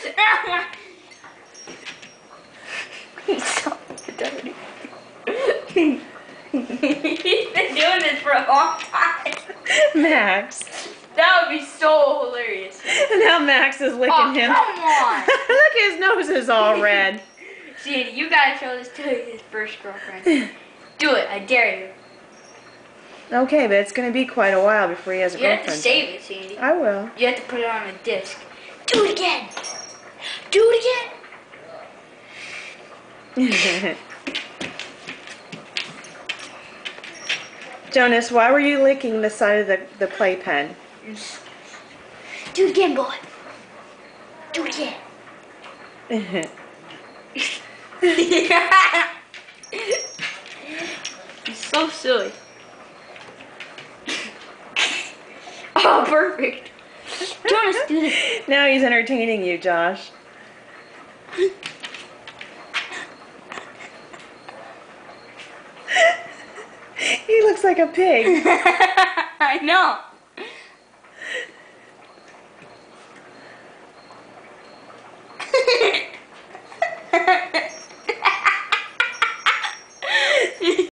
He's so dirty. He's been doing this for a long time. Max. That would be so hilarious. Now Max is licking him. Come on. Look, his nose is all red. Sandy, you gotta show this to his first girlfriend. Do it, I dare you. Okay, but it's going to be quite a while before he has a You have girlfriend. to save it, Sandy. I will. You have to put it on a disc. Do it again. Do it again. Jonas, why were you licking the side of the playpen? Do it again, boy. Do it again. He's so silly. Oh, perfect. Jonas, do this. Now he's entertaining you, Josh. He looks like a pig. I know.